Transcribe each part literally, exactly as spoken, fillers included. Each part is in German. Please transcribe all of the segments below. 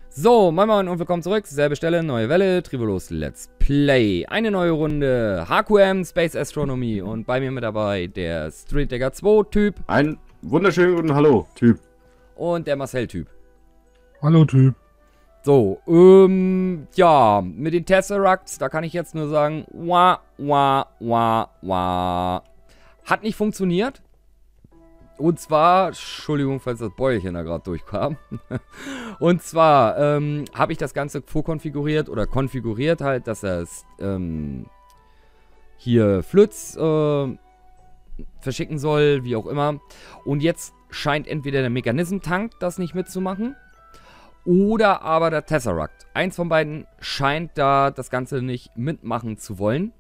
So, moin moin und willkommen zurück. Selbe Stelle, neue Welle, Trivolos Let's Play. Eine neue Runde, H Q M, Space Astronomy. Und bei mir mit dabei der Street Digger zwei Typ. Ein wunderschönen guten Hallo, Typ. Und der Marcel Typ. Hallo, Typ. So, ähm, ja, mit den Tesseracts, da kann ich jetzt nur sagen, wah, wah, wah, wah. Hat nicht funktioniert. Und zwar, Entschuldigung, falls das Bäuerchen da gerade durchkam. Und zwar ähm, habe ich das Ganze vorkonfiguriert oder konfiguriert halt, dass es ähm, hier Flöts äh, verschicken soll, wie auch immer. Und jetzt scheint entweder der Mechanism-Tank das nicht mitzumachen oder aber der Tesseract. Eins von beiden scheint da das Ganze nicht mitmachen zu wollen.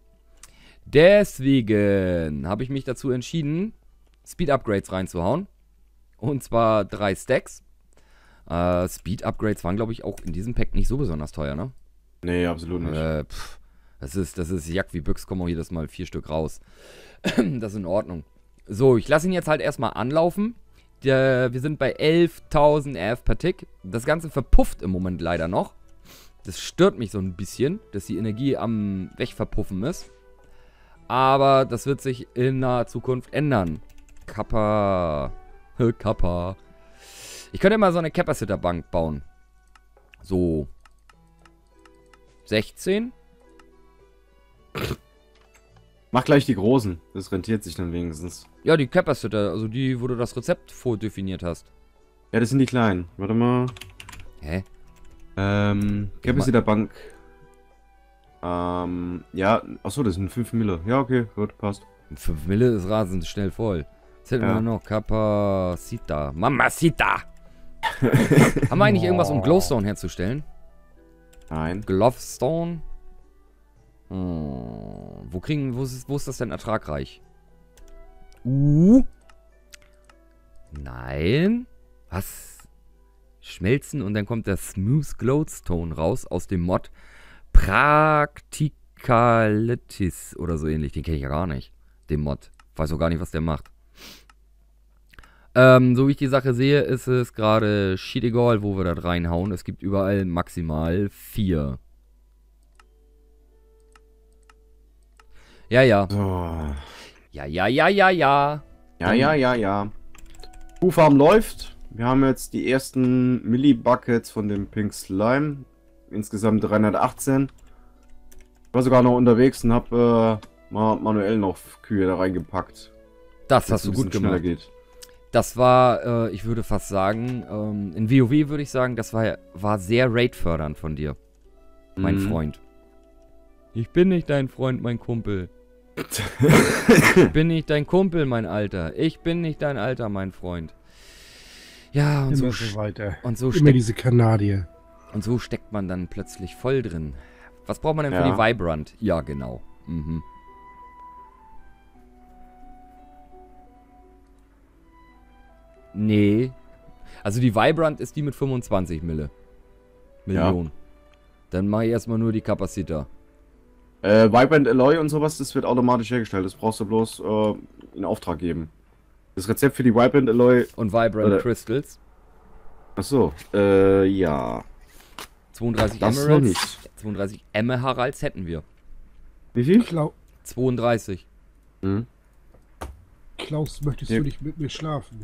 Deswegen habe ich mich dazu entschieden, Speed-Upgrades reinzuhauen. Und zwar drei Stacks. Äh, Speed-Upgrades waren, glaube ich, auch in diesem Pack nicht so besonders teuer, ne? Nee, absolut nicht. Äh, pff, das ist, das ist Jack wie Büchs, kommen auch jedes Mal vier Stück raus. Das ist in Ordnung. So, ich lasse ihn jetzt halt erstmal anlaufen. Der, wir sind bei elftausend R F per Tick. Das Ganze verpufft im Moment leider noch. Das stört mich so ein bisschen, dass die Energie am Wegverpuffen ist. Aber das wird sich in naher Zukunft ändern. Kappa. Kappa. Ich könnte mal so eine Capacitor-Bank bauen. So. sechzehn. Mach gleich die großen. Das rentiert sich dann wenigstens. Ja, die Capacitor, also die, wo du das Rezept vordefiniert hast. Ja, das sind die kleinen. Warte mal. Hä? Ähm, Capacitor Bank. Ähm, ja. Achso, das sind fünf Mille. Ja, okay, gut, passt. fünf Mille ist rasend schnell voll. Jetzt hätten Ja. wir noch Capacita. Mamacita! Haben wir eigentlich irgendwas, um Glowstone herzustellen? Nein. Glowstone? Hm. Wo kriegen, wo ist, wo ist das denn ertragreich? Uh. Nein. Was? Schmelzen und dann kommt der Smooth Glowstone raus aus dem Mod Practicalities oder so ähnlich. Den kenne ich ja gar nicht. Den Mod. Weiß auch gar nicht, was der macht. Ähm, so wie ich die Sache sehe, ist es gerade shit egal, wo wir das reinhauen. Es gibt überall maximal vier. Ja, ja. So. Ja, ja, ja, ja, ja. Ja, ja, ja, ja. Kuhfarm läuft. Wir haben jetzt die ersten Millibuckets von dem Pink Slime. Insgesamt dreihundertachtzehn. Ich war sogar noch unterwegs und habe äh, mal manuell noch Kühe da reingepackt. Das hast du ein gut bisschen schneller gemacht. geht. Das war, äh, ich würde fast sagen, ähm, in WoW würde ich sagen, das war, war sehr raid-fördernd von dir, mein Mhm. Freund. Ich bin nicht dein Freund, mein Kumpel. Ich bin nicht dein Kumpel, mein Alter. Ich bin nicht dein Alter, mein Freund. Ja, und so, Immer sch- so weiter. und so Immer steckt diese Kanadier. Und so steckt man dann plötzlich voll drin. Was braucht man denn für Ja. die Vibrant? Ja, genau. Mhm. Nee. Also die Vibrant ist die mit fünfundzwanzig Mille. Millionen. Dann mache ich erstmal nur die Capacitor. Äh, Vibrant Alloy und sowas, das wird automatisch hergestellt. Das brauchst du bloß äh, in Auftrag geben. Das Rezept für die Vibrant Alloy. Und Vibrant Oder- Crystals. Achso, äh, ja. zweiunddreißig Das noch Emeralds. nicht. zweiunddreißig Emeralds hätten wir. Wie viel? Klau zweiunddreißig. Hm. Klaus, möchtest Ja. du nicht mit mir schlafen?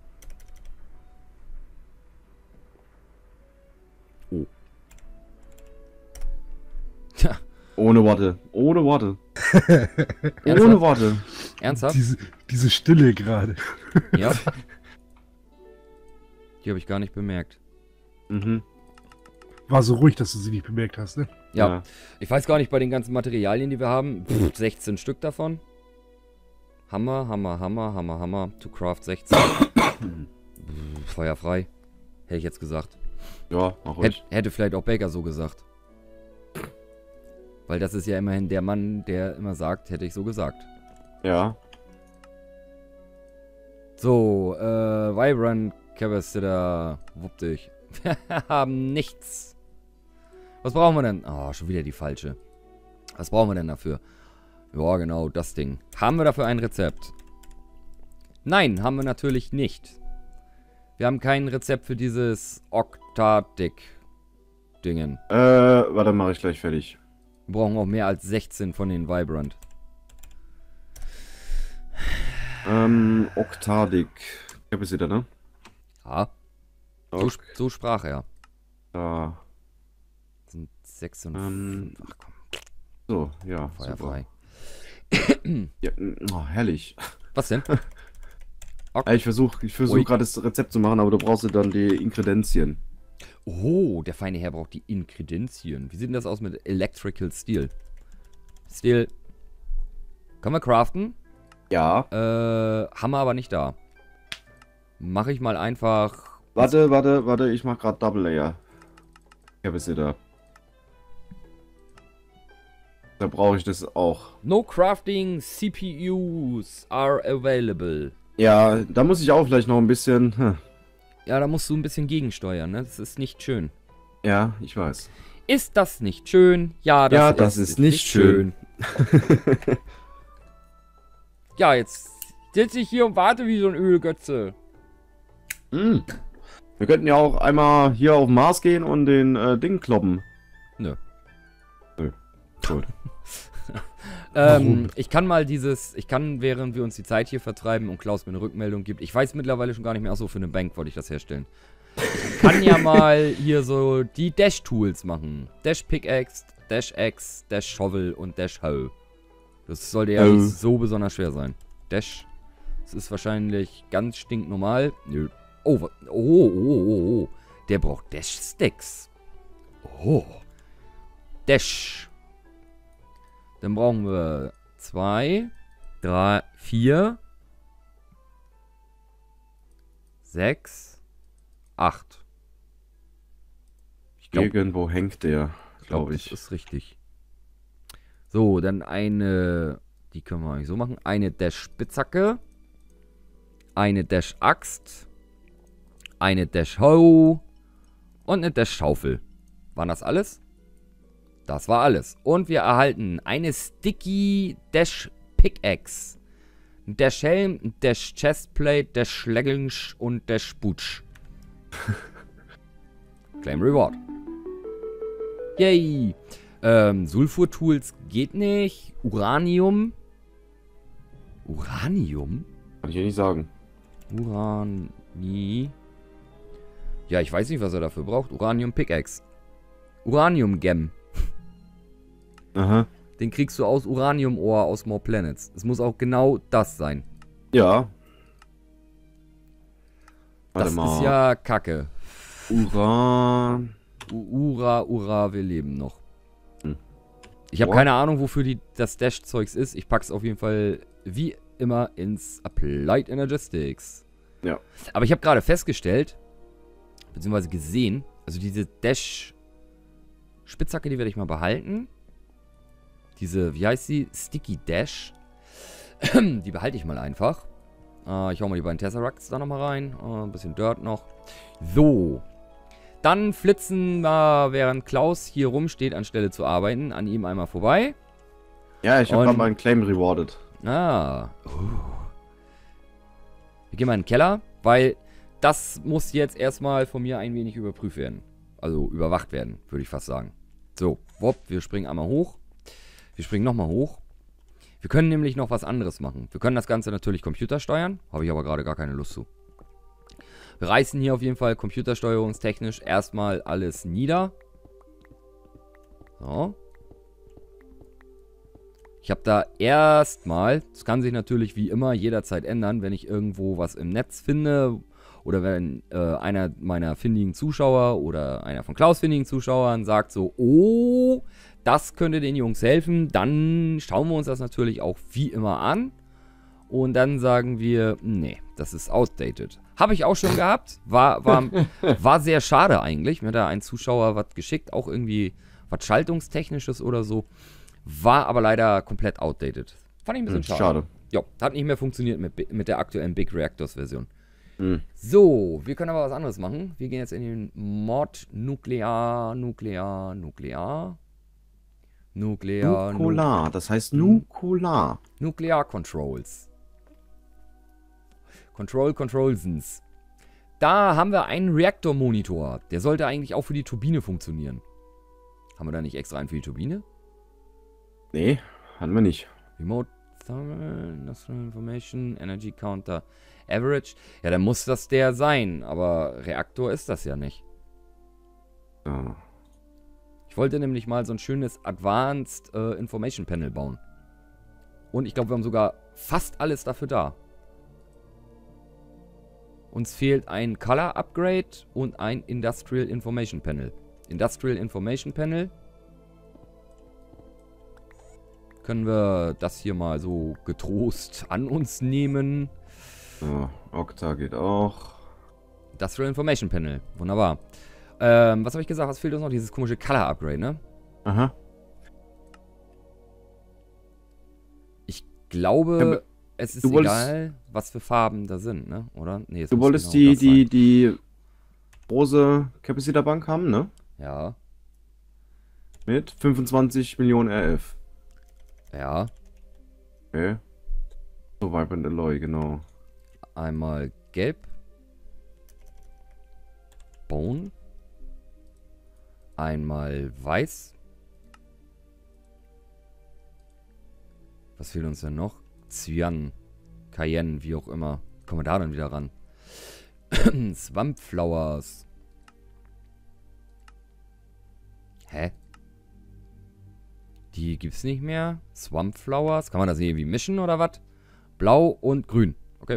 Tja, Ohne Worte. Ohne Worte. Ernsthaft? Ohne Worte. ernsthaft? Diese, diese Stille gerade. Ja. Die habe ich gar nicht bemerkt. Mhm. War so ruhig, dass du sie nicht bemerkt hast, ne? Ja. Ich weiß gar nicht, bei den ganzen Materialien, die wir haben, pff, sechzehn Stück davon. Hammer, Hammer, Hammer, Hammer, Hammer. To craft sechzehn. Pff, feuerfrei. Hätte ich jetzt gesagt. Ja, mach Hätt, ruhig. hätte vielleicht auch Baker so gesagt. Weil das ist ja immerhin der Mann, der immer sagt, hätte ich so gesagt. Ja. So, äh, Vibrant Capacitor. Wupp dich. Wir haben nichts. Was brauchen wir denn? Oh, schon wieder die falsche. Was brauchen wir denn dafür? Ja, genau, das Ding. Haben wir dafür ein Rezept? Nein, haben wir natürlich nicht. Wir haben kein Rezept für dieses Octadic. Dingen. Äh, warte, mache ich gleich fertig. Wir brauchen auch mehr als sechzehn von den Vibrant. Ähm, Octadic. Capacitor, ne? Ja, so, Okay. sp- so sprach er. Da. Das sind sechs und Ähm, fünf. Ach komm, So, ja. feuerfrei. Ja, oh, herrlich. Was denn? Ja, ich versuche ich Ui. versuch gerade das Rezept zu machen, aber du brauchst ja dann die Inkredenzien. Oh, der feine Herr braucht die Inkredenzien. Wie sieht denn das aus mit Electrical Steel? Steel. Können wir craften? Ja. Äh, haben wir aber nicht da. Mache ich mal einfach. Warte, warte, warte, ich mach gerade Double Layer. Capacitor. Da brauche ich das auch. No crafting C P Us are available. Ja, da muss ich auch vielleicht noch ein bisschen. Hm. Ja, da musst du ein bisschen gegensteuern, ne? Das ist nicht schön. Ja, ich weiß. Ist das nicht schön? Ja, das, Ja, das ist, ist nicht schön. Ja, jetzt sitze ich hier und warte wie so ein Ölgötze. Hm. Wir könnten ja auch einmal hier auf den Mars gehen und den äh, Ding kloppen. Nö. Nö. Gut. Ähm, ich kann mal dieses, ich kann, während wir uns die Zeit hier vertreiben und Klaus mir eine Rückmeldung gibt, ich weiß mittlerweile schon gar nicht mehr, achso, für eine Bank wollte ich das herstellen. Ich kann ja mal hier so die Dash-Tools machen. Dash Pickaxe, Dash Axe, Dash Shovel und Dash Hoe. Das sollte ja Oh. nicht so besonders schwer sein. Dash, das ist wahrscheinlich ganz stinknormal. Nö. Oh, wa- oh, oh, oh, oh, oh. Der braucht Dash Sticks. Oh. Dash. Dann brauchen wir zwei, drei, vier, sechs, acht. Ich glaube, Irgendwo hängt der, glaube ich. das ist richtig. So, dann eine, die können wir eigentlich so machen. Eine Dash-Spitzhacke, eine Dash-Axt, eine Dash-Hoe und eine Dash-Schaufel. Waren das alles? Das war alles. Und wir erhalten eine Sticky Dash Pickaxe, ein Dash Helm, ein Dash Chestplate, Dash Schlägelnsch und Dash Butch. Claim Reward. Yay. Ähm, Sulfur-Tools geht nicht. Uranium. Uranium? Kann ich ja nicht sagen. Urani. Ja, ich weiß nicht, was er dafür braucht. Uranium Pickaxe. Uranium Gem. Aha. Den kriegst du aus Uranium-Ore aus More Planets. Es muss auch genau das sein. Ja. Warte Das mal. ist ja Kacke. Uran. U Ura, Ura, wir leben noch. Hm. Ich habe Boah. keine Ahnung, wofür die, das Dash-Zeugs ist. Ich pack's auf jeden Fall wie immer ins Applied Energistics. Ja. Aber ich habe gerade festgestellt, beziehungsweise gesehen, also diese Dash-Spitzhacke, die werde ich mal behalten. Diese, wie heißt sie? Sticky Dash. Die behalte ich mal einfach. Äh, ich hau mal die beiden Tesseracts da nochmal rein. Äh, ein bisschen Dirt noch. So. Dann flitzen wir, während Klaus hier rumsteht, anstelle zu arbeiten, an ihm einmal vorbei. Ja, ich habe Und- gerade meinen Claim rewarded. Ah. Uh. Wir gehen mal in den Keller, weil das muss jetzt erstmal von mir ein wenig überprüft werden. Also überwacht werden, würde ich fast sagen. So, wopp, wir springen einmal hoch. Wir springen nochmal hoch. Wir können nämlich noch was anderes machen. Wir können das Ganze natürlich computersteuern. Habe ich aber gerade gar keine Lust zu. Wir reißen hier auf jeden Fall computersteuerungstechnisch erstmal alles nieder. So. Ich habe da erstmal, das kann sich natürlich wie immer jederzeit ändern, wenn ich irgendwo was im Netz finde oder wenn äh, einer meiner findigen Zuschauer oder einer von Klaus findigen Zuschauern sagt so, oh, das könnte den Jungs helfen, dann schauen wir uns das natürlich auch wie immer an und dann sagen wir, nee, das ist outdated. Habe ich auch schon gehabt, war, war, war sehr schade eigentlich, mir hat da ein Zuschauer was geschickt, auch irgendwie was Schaltungstechnisches oder so. War aber leider komplett outdated. Fand ich ein bisschen Hm, schade. schade. Ja, hat nicht mehr funktioniert mit, Bi- mit der aktuellen Big Reactors Version. Hm. So, wir können aber was anderes machen. Wir gehen jetzt in den Mod Nuklear, Nuklear, Nuklear. Nuklear, Nu Nukular, das heißt Nukular. Nuklear Controls. Control Controlsens. Da haben wir einen Reaktormonitor. Der sollte eigentlich auch für die Turbine funktionieren. Haben wir da nicht extra einen für die Turbine? Nee, hatten wir nicht. Remote Thermal, Industrial Information, Energy Counter, Average. Ja, dann muss das der sein, aber Reaktor ist das ja nicht. So. Ich wollte nämlich mal so ein schönes Advanced äh, Information Panel bauen. Und ich glaube, wir haben sogar fast alles dafür da. Uns fehlt ein Color Upgrade und ein Industrial Information Panel. Industrial Information Panel. Können wir das hier mal so getrost an uns nehmen. So, Okta geht auch. Industrial Information Panel. Wunderbar. Ähm, was habe ich gesagt? Was fehlt uns noch? Dieses komische Color Upgrade, ne? Aha. Ich glaube, Ja, es ist du wolltest- egal, was für Farben da sind, ne? Oder? Nee, es Du muss wolltest genau die, das die, die große Capacitor-Bank haben, ne? sein. Ja, Mit fünfundzwanzig Millionen R F. ja. Okay. So Vibrant Alloy, genau. Einmal gelb. Bone. Einmal weiß. Was fehlt uns denn noch? Cyan. Cayenne, wie auch immer. Kommen wir da dann wieder ran? Swamp Flowers. Hä? Die gibt's nicht mehr. Swamp Flowers. Kann man das irgendwie mischen oder was? Blau und grün. Okay.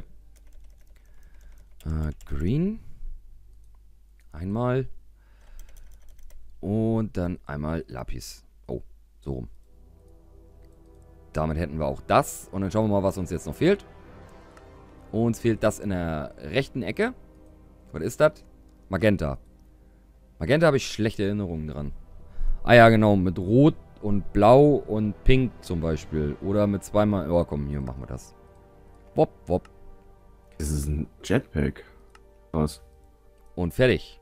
Äh, green. Einmal. Und dann einmal Lapis. Oh, so rum. Damit hätten wir auch das. Und dann schauen wir mal, was uns jetzt noch fehlt. Uns fehlt das in der rechten Ecke. Was ist das? Magenta. Magenta habe ich schlechte Erinnerungen dran. Ah ja, genau. Mit Rot und Blau und Pink zum Beispiel. Oder mit zweimal... Oh, komm, hier machen wir das. Wop, wop. Das ist ein Jetpack. Was? Und fertig.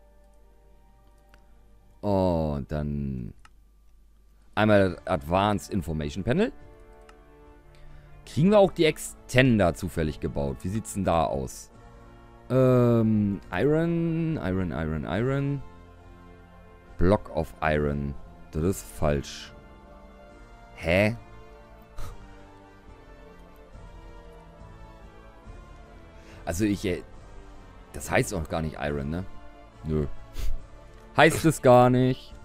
Und dann einmal das Advanced Information Panel. Kriegen wir auch die Extender zufällig gebaut? Wie sieht's denn da aus? Ähm, Iron, Iron, Iron, Iron. Block of Iron. Das ist falsch. Hä? Also ich... äh, Das heißt auch gar nicht Iron, ne? Nö. Heißt es gar nicht.